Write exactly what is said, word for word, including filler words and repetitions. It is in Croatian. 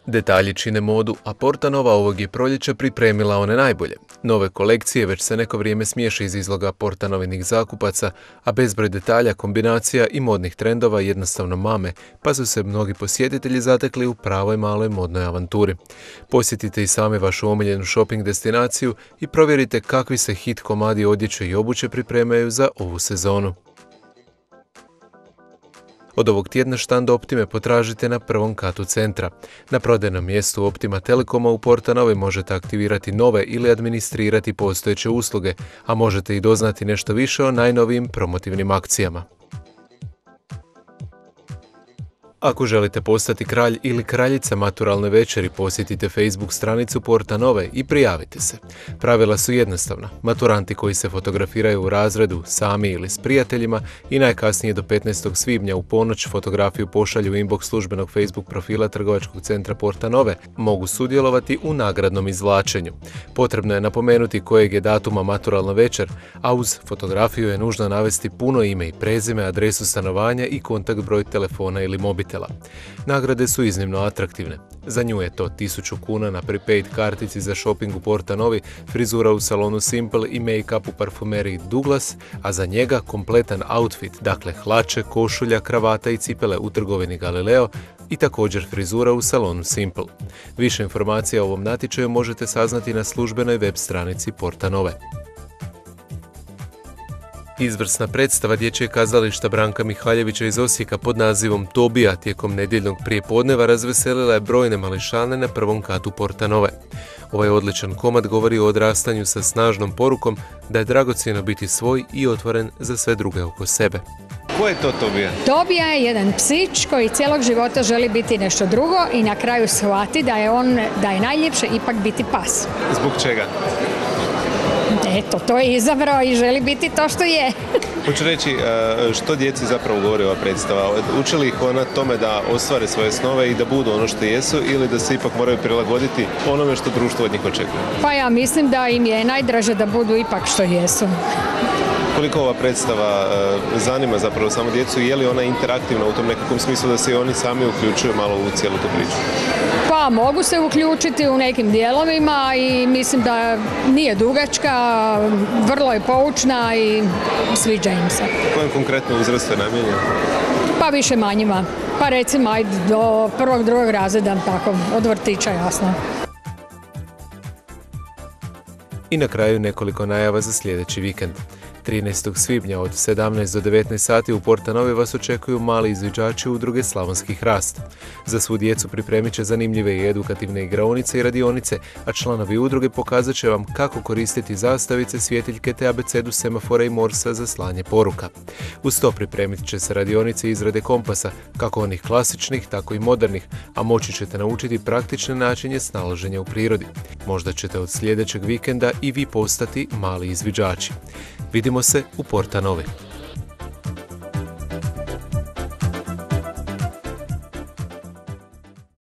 Detalji čine modu, a Porta Nova ovog je proljeća pripremila one najbolje. Nove kolekcije već se neko vrijeme smiješe iz izloga Porta Novinih zakupaca, a bezbroj detalja, kombinacija i modnih trendova jednostavno mame, pa su se mnogi posjetitelji zatekli u pravoj maloj modnoj avanturi. Posjetite i sami vašu omiljenu shopping destinaciju i provjerite kakvi se hit komadi odjeće i obuće pripremaju za ovu sezonu. Od ovog tjedna štand Optime potražite na prvom katu centra. Na prodajnom mjestu Optima Telekoma u Porta Novi možete aktivirati nove ili administrirati postojeće usluge, a možete i doznati nešto više o najnovijim promotivnim akcijama. Ako želite postati kralj ili kraljica maturalne večeri, posjetite Facebook stranicu Porta Nove i prijavite se. Pravila su jednostavna. Maturanti koji se fotografiraju u razredu, sami ili s prijateljima i najkasnije do petnaestog svibnja u ponoć fotografiju pošalju u inbox službenog Facebook profila Trgovačkog centra Porta Nove, mogu sudjelovati u nagradnom izvlačenju. Potrebno je napomenuti kojeg je datuma maturalna večer, a uz fotografiju je nužno navesti puno ime i prezime, adresu stanovanja i kontakt broj telefona ili mobitela. Nagrade su iznimno atraktivne. Za nju je to tisuću kuna na prepaid kartici za shopping u Porta Novi, frizura u salonu Simple i make-up u parfumeriji Douglas, a za njega kompletan outfit, dakle hlače, košulja, kravata i cipele u trgovini Galileo i također frizura u salonu Simple. Više informacija o ovom natječaju možete saznati na službenoj web stranici Porta Nove. Izvrsna predstava dječjeg kazališta Branka Mihaljevića iz Osijeka pod nazivom Tobija tijekom nedjeljnog prijepodneva razveselila je brojne mališane na prvom katu Porta Nove. Ovaj odličan komad govori o odrastanju sa snažnom porukom da je dragocjeno biti svoj i otvoren za sve druge oko sebe. Ko je to Tobija? Tobija je jedan psić koji cijelog života želi biti nešto drugo i na kraju shvati da je on, da je najljepše ipak biti pas. Zbog čega? Eto, to je izabrao i želi biti to što je. Hoću reći, što djeci zapravo govori ova predstava? Uči li ih ona tome da ostvare svoje snove i da budu ono što jesu ili da se ipak moraju prilagoditi onome što društvo od njih očekuje? Pa ja mislim da im je najdraže da budu ipak što jesu. Koliko ova predstava zanima zapravo samo djecu i je li ona interaktivna u tom nekakvom smislu da se i oni sami uključuju malo u cijelu tu priču? Pa mogu se uključiti u nekim dijelovima i mislim da nije dugačka, vrlo je poučna i sviđa im se. Kojem konkretno uzrastu je namijenjena? Pa više manjima. Pa recimo ajde do prvog, drugog razreda, tako, od vrtića jasno. I na kraju nekoliko najava za sljedeći vikend. trinaestog svibnja od sedamnaest do devetnaest sati u Porta Novi vas očekuju mali izviđači udruge Slavonski hrast. Za svu djecu pripremit će zanimljive i edukativne igraonice i radionice, a članovi udruge pokazat će vam kako koristiti zastavice, svjetiljke te abecedu semafora i morsa za slanje poruka. Uz to pripremit će se radionice izrade kompasa, kako onih klasičnih, tako i modernih, a moći ćete naučiti praktične načine snalaženja u prirodi. Možda ćete od sljedećeg vikenda i vi postati mali izviđači. Vidimo se u Porta Novi.